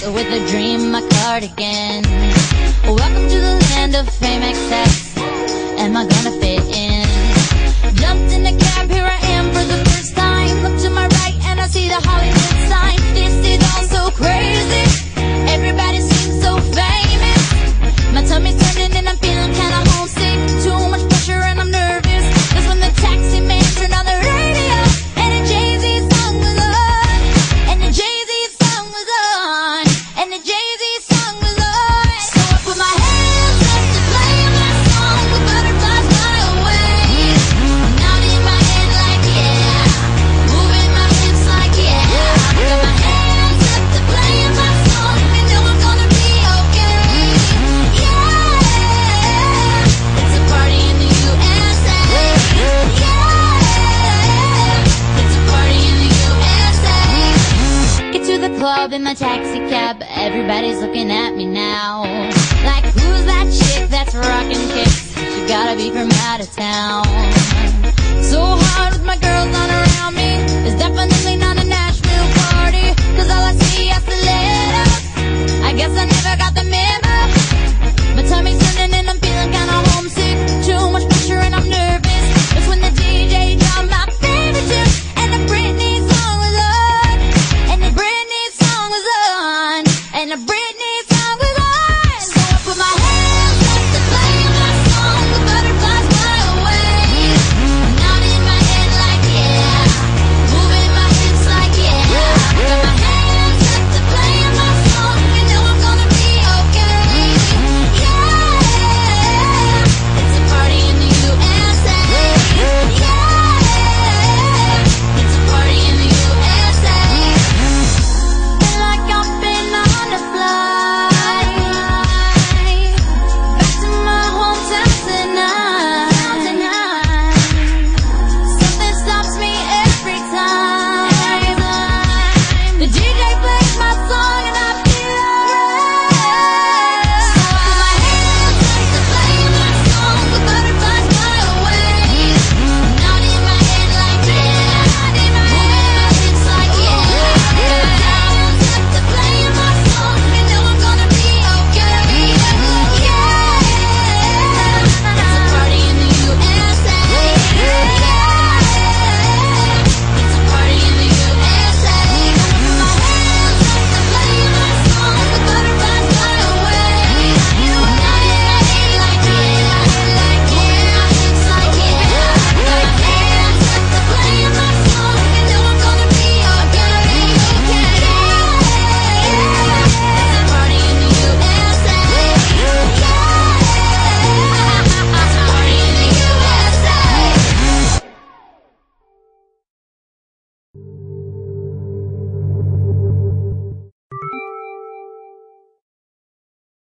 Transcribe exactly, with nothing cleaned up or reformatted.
with a dream, my cardigan. Welcome to the land of fame excess. Am I gonna fit in? Jumped in the cab, here I am for the first time. Look to my right and I see the Hollywood sign. This is all so crazy. Everybody seems so famous. My tummy's turning and I'm feeling kinda homesick. Too much pressure and I'm nervous. That's when the taxi man turned on the radio and a Jay-Z song was on. And the Jay-Z song was on. And the Jay-Z song was on. So I put my hands up to play my song with butterflies fly away. Nodding my head like yeah, moving my hips like yeah. I got my hands up to play my song and know I'm gonna be okay. Yeah, it's a party in the U S A. Yeah, it's a party in the U S A. Get to the club in my taxi cab, everybody's looking at me now. Like, who's that chick that's rockin' kicks? She gotta be from out of town. So hard with my girls not around me, it's definitely not